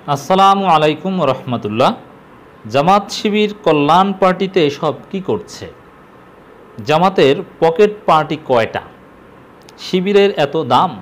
আসসালামু আলাইকুম রহমতুল্লাহ। জামাত শিবির কল্যাণ পার্টিতে এসব কি করছে? জামাতের পকেট পার্টি কয়টা? শিবিরের এত দাম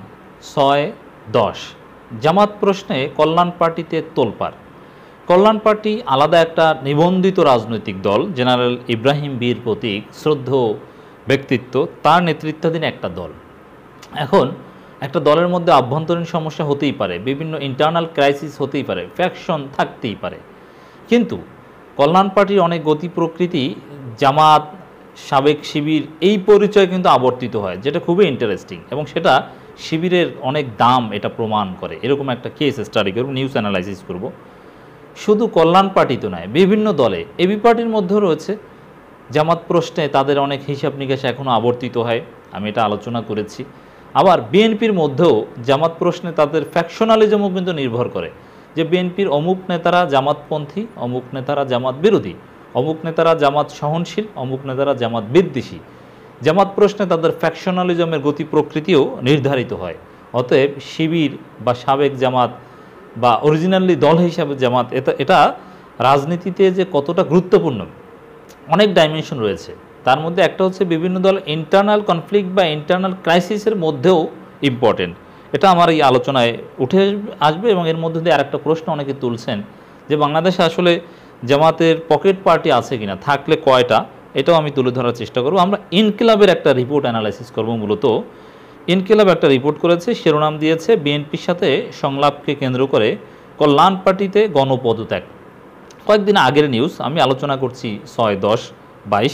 ৬-১০। জামাত প্রশ্নে কল্যাণ পার্টিতে তোলপাড়। কল্যাণ পার্টি আলাদা একটা নিবন্ধিত রাজনৈতিক দল। জেনারেল ইব্রাহিম বীর প্রতীক শ্রদ্ধেয় ব্যক্তিত্ব, তার নেতৃত্বাধীন একটা দল। এখন একটা দলের মধ্যে আভ্যন্তরীণ সমস্যা হতেই পারে, বিভিন্ন ইন্টারনাল ক্রাইসিস হতেই পারে, ফ্যাকশন থাকতেই পারে, কিন্তু কল্যাণ পার্টির অনেক গতি প্রকৃতি জামাত, সাবেক শিবির এই পরিচয় কিন্তু আবর্তিত হয়, যেটা খুবই ইন্টারেস্টিং এবং সেটা শিবিরের অনেক দাম এটা প্রমাণ করে। এরকম একটা কেস স্টাডি করব, নিউজ অ্যানালাইসিস করব। শুধু কল্যাণ পার্টি তো নয়, বিভিন্ন দলে এবি পার্টির মধ্যেও রয়েছে। জামাত প্রশ্নে তাদের অনেক হিসাব নিকাশ এখনও আবর্তিত হয়, আমি এটা আলোচনা করেছি। আবার বিএনপির মধ্যেও জামাত প্রশ্নে তাদের ফ্যাকশনালিজমও কিন্তু নির্ভর করে, যে বিএনপির অমুক নেতারা জামাতপন্থী, অমুক নেতারা জামাত বিরোধী, অমুক নেতারা জামাত সহনশীল, অমুক নেতারা জামাত বিদ্বেষী। জামাত প্রশ্নে তাদের ফ্যাকশনালিজমের গতি প্রকৃতিও নির্ধারিত হয়। অতএব শিবির বা সাবেক জামাত বা অরিজিনালি দল হিসাবে জামাত, এটা রাজনীতিতে যে কতটা গুরুত্বপূর্ণ, অনেক ডাইমেনশন রয়েছে। তার মধ্যে একটা হচ্ছে বিভিন্ন দল ইন্টারনাল কনফ্লিক্ট বা ইন্টারনাল ক্রাইসিসের মধ্যেও ইম্পর্টেন্ট। এটা আমার এই আলোচনায় উঠে আসবে এবং এর মধ্যে দিয়ে আরেকটা প্রশ্ন অনেকে তুলছেন যে বাংলাদেশে আসলে জামাতের পকেট পার্টি আছে কিনা, থাকলে কয়টা, এটাও আমি তুলে ধরার চেষ্টা করব। আমরা ইনকিলাবের একটা রিপোর্ট অ্যানালাইসিস করব। মূলত ইনকিলাব একটা রিপোর্ট করেছে, শিরোনাম দিয়েছে বিএনপির সাথে সংলাপকে কেন্দ্র করে কল্যাণ পার্টিতে গণপদত্যাগ। কয়েকদিন আগের নিউজ, আমি আলোচনা করছি ৬-১০-২২।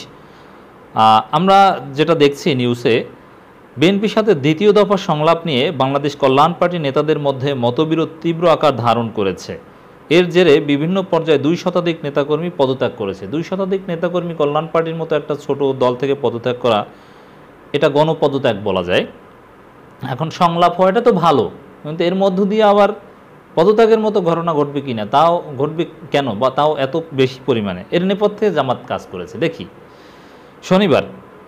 আমরা যেটা দেখছি নিউজে, বিএনপির সাথে দ্বিতীয় দফা সংলাপ নিয়ে বাংলাদেশ কল্যাণ পার্টির নেতাদের মধ্যে মতবিরোধ তীব্র আকার ধারণ করেছে। এর জেরে বিভিন্ন পর্যায়ে ২ শতাধিক নেতাকর্মী পদত্যাগ করেছে। ২ শতাধিক নেতাকর্মী কল্যাণ পার্টির মতো একটা ছোট দল থেকে পদত্যাগ করা, এটা গণপদত্যাগ বলা যায়। এখন সংলাপ হওয়াটা তো ভালো, কিন্তু এর মধ্য দিয়ে আবার পদত্যাগের মতো ঘটনা ঘটবে কি না, তাও ঘটবে কেন, বা তাও এত বেশি পরিমাণে, এর নেপথ্যে জামাত কাজ করেছে। দেখি, শনিবার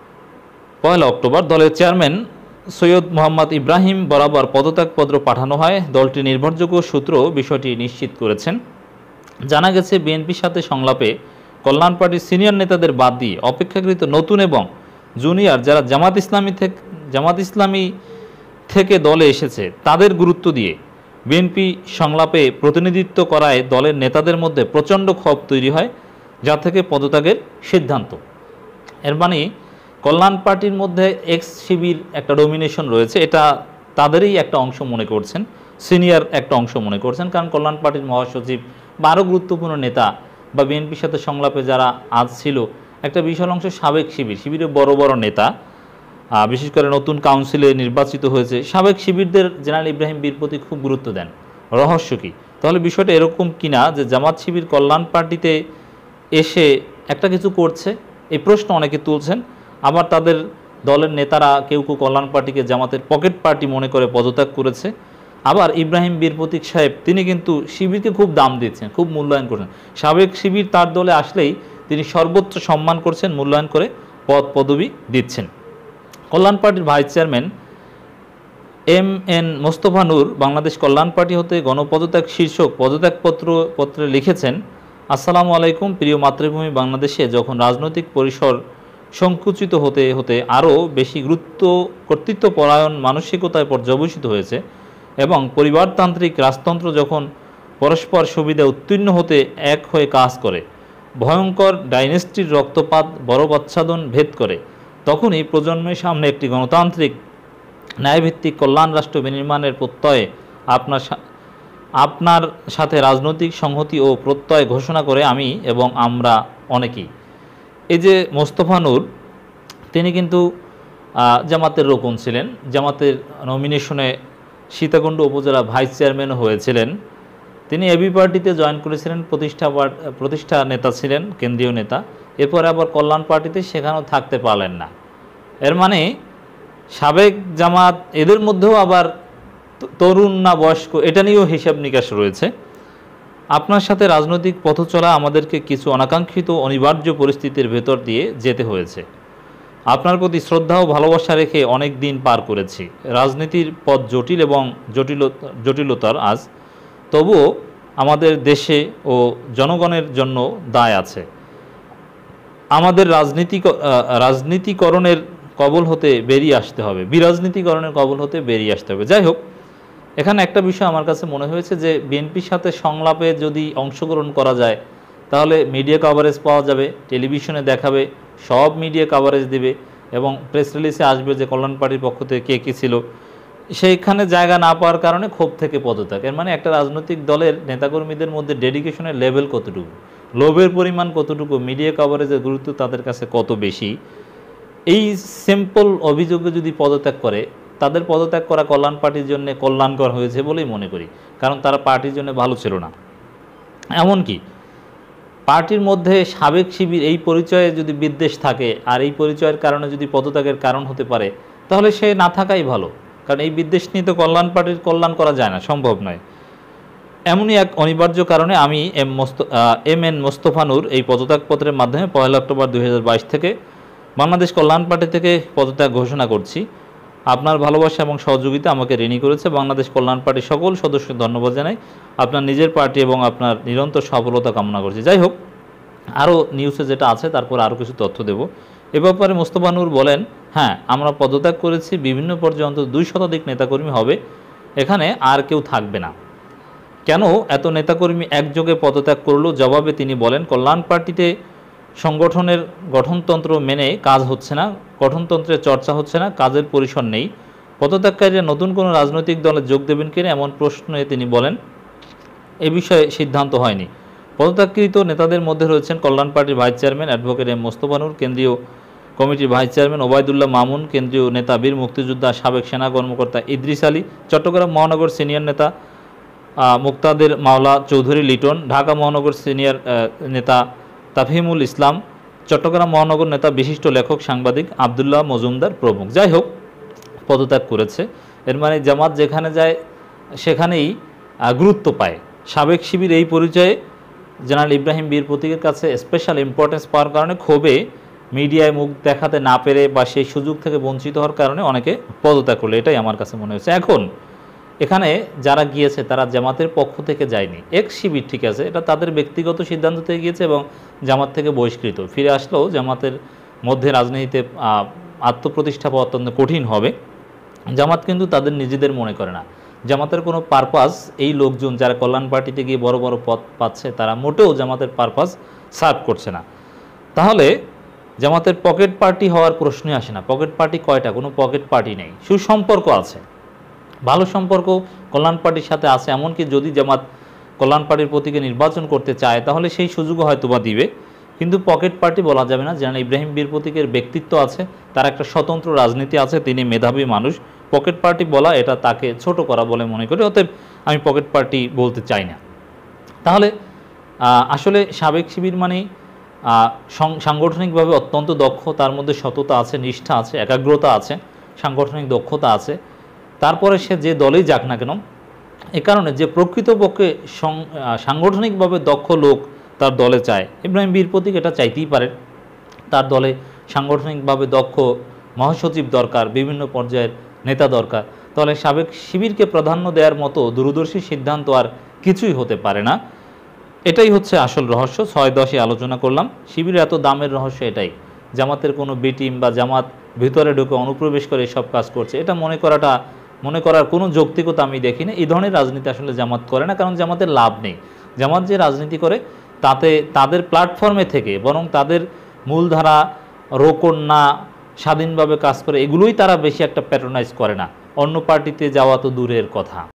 ১ অক্টোবর দলের চেয়ারম্যান সৈয়দ মোহাম্মদ ইব্রাহিম বরাবর পদত্যাগপত্র পাঠানো হয়। দলটির নির্ভরযোগ্য সূত্র বিষয়টি নিশ্চিত করেছেন। জানা গেছে, বিএনপির সাথে সংলাপে কল্যাণ পার্টির সিনিয়র নেতাদের বাদ দিয়ে অপেক্ষাকৃত নতুন এবং জুনিয়র যারা জামাত ইসলামী থেকে দলে এসেছে তাদের গুরুত্ব দিয়ে বিএনপি সংলাপে প্রতিনিধিত্ব করায় দলের নেতাদের মধ্যে প্রচণ্ড ক্ষোভ তৈরি হয়, যা থেকে পদত্যাগের সিদ্ধান্ত। এর মানে কল্যাণ পার্টির মধ্যে এক্স শিবির একটা ডমিনেশন রয়েছে, এটা তাদেরই একটা অংশ মনে করছেন, সিনিয়র একটা অংশ মনে করছেন। কারণ কল্যাণ পার্টির মহাসচিব বা আরও গুরুত্বপূর্ণ নেতা বা বিএনপির সাথে সংলাপে যারা আজ ছিল, একটা বিশাল অংশ সাবেক শিবিরের বড় বড় নেতা, বিশেষ করে নতুন কাউন্সিলে নির্বাচিত হয়েছে সাবেক শিবিরদের জেনারেল ইব্রাহিম বীর প্রতীক খুব গুরুত্ব দেন। রহস্য কী? তাহলে বিষয়টা এরকম কিনা যে জামাত শিবির কল্যাণ পার্টিতে এসে একটা কিছু করছে, এই প্রশ্ন অনেকে তুলছেন। আবার তাদের দলের নেতারা কেউ কেউ কল্যাণ পার্টিকে জামাতের পকেট পার্টি মনে করে পদত্যাগ করেছে। আবার ইব্রাহিম বীর প্রতীক সাহেব, তিনি কিন্তু শিবিরকে খুব দাম দিচ্ছেন, খুব মূল্যায়ন করছেন। সাবেক শিবির তার দলে আসলেই তিনি সর্বোচ্চ সম্মান করছেন, মূল্যায়ন করে পদ পদবি দিচ্ছেন। কল্যাণ পার্টির vice chairman M N. Mostafa Noor Bangladesh Kalyan party হতে গণপদত্যাগ শীর্ষক পদত্যাগপত্রে লিখেছেন, আসসালামু আলাইকুম। প্রিয় মাতৃভূমি বাংলাদেশে যখন রাজনৈতিক পরিসর সংকুচিত হতে হতে আরও বেশি কর্তৃত্বপরায়ণ মানসিকতায় পর্যবসিত হয়েছে এবং পরিবারতান্ত্রিক রাজতন্ত্র যখন পরস্পর সুবিধা উত্তীর্ণ হতে এক হয়ে কাজ করে, ভয়ঙ্কর ডাইনেস্টির রক্তপাত বরবাচ্ছাদন ভেদ করে, তখনই প্রজন্মের সামনে একটি গণতান্ত্রিক ন্যায়ভিত্তিক কল্যাণ রাষ্ট্র বিনির্মাণের প্রত্যয়ে আপনার সাথে রাজনৈতিক সংহতি ও প্রত্যয় ঘোষণা করে আমি এবং আমরা অনেকেই। এই যে মোস্তফা নূর, তিনি কিন্তু জামাতের রোকন ছিলেন, জামাতের নমিনেশনে সীতাকুণ্ড উপজেলা ভাইস চেয়ারম্যানও হয়েছিলেন। তিনি এবি পার্টিতে জয়েন করেছিলেন, প্রতিষ্ঠা নেতা ছিলেন, কেন্দ্রীয় নেতা। এরপরে আবার কল্যাণ পার্টিতে সেখানেও থাকতে পারলেন না। এর মানে সাবেক জামাত, এদের মধ্যেও আবার তরুণ না বয়স্ক, এটা নিয়েও হিসাব নিকাশ রয়েছে। আপনার সাথে রাজনৈতিক পথ চলা আমাদেরকে কিছু অনাকাঙ্ক্ষিত অনিবার্য পরিস্থিতির ভেতর দিয়ে যেতে হয়েছে। আপনার প্রতি শ্রদ্ধা ও ভালোবাসা রেখে অনেক দিন পার করেছি। রাজনীতির পথ জটিল এবং জটিলতার আজ, তবুও আমাদের দেশে ও জনগণের জন্য দায় আছে। আমাদের রাজনীতিকরণের কবল হতে বেরিয়ে আসতে হবে, বিরাজনীতিকরণের কবল হতে বেরিয়ে আসতে হবে। যাই হোক, এখানে একটা বিষয় আমার কাছে মনে হয়েছে যে বিএনপির সাথে সংলাপে যদি অংশগ্রহণ করা যায় তাহলে মিডিয়া কভারেজ পাওয়া যাবে, টেলিভিশনে দেখাবে, সব মিডিয়া কভারেজ দেবে এবং প্রেস রিলিজে আসবে যে কল্যাণ পার্টির পক্ষ থেকে কে কী ছিল। সেইখানে জায়গা না পাওয়ার কারণে ক্ষোভ থেকে পদত্যাগ। এর মানে একটা রাজনৈতিক দলের নেতাকর্মীদের মধ্যে ডেডিকেশনের লেভেল কতটুকু, লোভের পরিমাণ কতটুকু, মিডিয়া কভারেজের গুরুত্ব তাদের কাছে কত বেশি, এই সিম্পল অভিযোগে যদি পদত্যাগ করে, তাদের পদত্যাগ করা কল্যাণ পার্টির জন্য কল্যাণকর হয়েছে বলেই মনে করি, কারণ তারা পার্টির জন্য ভালো ছিল না। এমনকি পার্টির মধ্যে সাবেক শিবির এই পরিচয়ে যদি বিদ্বেষ থাকে আর এই পরিচয়ের কারণে যদি পদত্যাগের কারণ হতে পারে, তাহলে সে না থাকাই ভালো, কারণ এই বিদ্বেষ নিয়ে তো কল্যাণ পার্টির কল্যাণ করা যায় না, সম্ভব নয়। এমনই এক অনিবার্য কারণে আমি এম এন মোস্তফা নূর এই পদত্যাগপত্রের মাধ্যমে 1 অক্টোবর 2022 থেকে বাংলাদেশ কল্যাণ পার্টি থেকে পদত্যাগ ঘোষণা করছি। আপনার ভালোবাসা এবং সহযোগিতা আমাকে ঋণী করেছে। বাংলাদেশ কল্যাণ পার্টির সকল সদস্যকে ধন্যবাদ জানাই। আপনার নিজের পার্টি এবং আপনার নিরন্তর সফলতা কামনা করছি। যাই হোক, আরও নিউজে যেটা আছে তারপর আরও কিছু তথ্য দেব। এ ব্যাপারে মোস্তফা নূর বলেন, হ্যাঁ, আমরা পদত্যাগ করেছি, বিভিন্ন পর্যায়ে অন্তত 2 শতাধিক নেতাকর্মী হবে, এখানে আর কেউ থাকবে না। কেন এত নেতাকর্মী একযোগে পদত্যাগ করলো? জবাবে তিনি বলেন, কল্যাণ পার্টিতে সংগঠনের গঠনতন্ত্র মেনে কাজ হচ্ছে না, গঠনতন্ত্রের চর্চা হচ্ছে না, কাজের পরিসর নেই। পদত্যাগকারীরা নতুন কোনো রাজনৈতিক দলে যোগ দেবেন কিনা এমন প্রশ্নে তিনি বলেন, এ বিষয়ে সিদ্ধান্ত হয়নি। পদত্যাগকৃত নেতাদের মধ্যে রয়েছেন কল্যাণ পার্টির vice chairman advocate M Mostafa Noor, কেন্দ্রীয় কমিটির ভাইস চেয়ারম্যান ওবায়দুল্লাহ মামুন, কেন্দ্রীয় নেতা বীর মুক্তিযোদ্ধা সাবেক সেনা কর্মকর্তা ইদ্রিস আলী, চট্টগ্রাম মহানগর সিনিয়র নেতা মুক্তাদের মাওলা চৌধুরী লিটন, ঢাকা মহানগর সিনিয়র নেতা তাফহিমুল ইসলাম, চট্টগ্রাম মহানগর নেতা বিশিষ্ট লেখক সাংবাদিক আবদুল্লাহ মজুমদার প্রমুখ। যাই হোক, পদত্যাগ করেছে। এর মানে জামাত যেখানে যায় সেখানেই গুরুত্ব পায়। সাবেক শিবির এই পরিচয়ে জেনারেল ইব্রাহিম বীর প্রতীকের কাছে স্পেশাল ইম্পর্টেন্স পাওয়ার কারণে ক্ষোভে মিডিয়ায় মুখ দেখাতে না পেরে বা সেই সুযোগ থেকে বঞ্চিত হওয়ার কারণে অনেকে পদত্যাগ করলো, এটাই আমার কাছে মনে হয়েছে। এখন এখানে যারা গিয়েছে তারা জামাতের পক্ষ থেকে যায়নি, এক্স শিবির, ঠিক আছে, এটা তাদের ব্যক্তিগত সিদ্ধান্ত থেকে গিয়েছে এবং জামাত থেকে বহিষ্কৃত। ফিরে আসলেও জামাতের মধ্যে রাজনীতিতে আত্মপ্রতিষ্ঠা পাওয়া অত্যন্ত কঠিন হবে। জামাত কিন্তু তাদের নিজেদের মনে করে না। জামাতের কোনো পারপাস, এই লোকজন যারা কল্যাণ পার্টিতে গিয়ে বড় বড় পদ পাচ্ছে তারা মোটেও জামাতের পারপাস সার্ভ করছে না। তাহলে জামাতের পকেট পার্টি হওয়ার প্রশ্নই আসে না। পকেট পার্টি কয়টা? কোনো পকেট পার্টি নেই। সুসম্পর্ক আছে, ভালো সম্পর্ক কল্যাণ পার্টির সাথে আছে। এমনকি যদি জামাত কল্যাণ পার্টির প্রতীকে নির্বাচন করতে চায় তাহলে সেই সুযোগও হয়তো বা দিবে, কিন্তু পকেট পার্টি বলা যাবে না। যেন ইব্রাহিম বীর প্রতীকের ব্যক্তিত্ব আছে, তার একটা স্বতন্ত্র রাজনীতি আছে, তিনি মেধাবী মানুষ। পকেট পার্টি বলা এটা তাকে ছোট করা বলে মনে করি, অতএব আমি পকেট পার্টি বলতে চাই না। তাহলে আসলে সাবেক শিবির মানে সাংগঠনিকভাবে অত্যন্ত দক্ষ, তার মধ্যে সততা আছে, নিষ্ঠা আছে, একাগ্রতা আছে, সাংগঠনিক দক্ষতা আছে। তারপরে সে যে দলেই যাক না কেন, এ কারণে যে প্রকৃতপক্ষে সাংগঠনিকভাবে দক্ষ লোক তার দলে চায়, ইব্রাহিম বীর প্রতীক এটা চাইতেই পারেন। তার দলে সাংগঠনিকভাবে দক্ষ মহাসচিব দরকার, বিভিন্ন পর্যায়ের নেতা দরকার। তাহলে সাবেক শিবিরকে প্রাধান্য দেওয়ার মতো দূরদর্শী সিদ্ধান্ত আর কিছুই হতে পারে না। এটাই হচ্ছে আসল রহস্য। 6-10-এ আলোচনা করলাম। শিবিরের এত দামের রহস্য এটাই, জামাতের কোনো বি টিম বা জামাত ভিতরে ঢুকে অনুপ্রবেশ করে এসব কাজ করছে, এটা মনে করার কোনো যৌক্তিকতা আমি দেখি না। এই ধরনের রাজনীতি আসলে জামাত করে না, কারণ জামাতের লাভ নেই। জামাত যে রাজনীতি করে তাতে তাদের প্ল্যাটফর্মে থেকে বরং তাদের মূলধারা রোকন না স্বাধীনভাবে কাজ করে, এগুলোই তারা বেশি একটা প্যাট্রোনাইজ করে না। অন্য পার্টিতে যাওয়া তো দূরের কথা।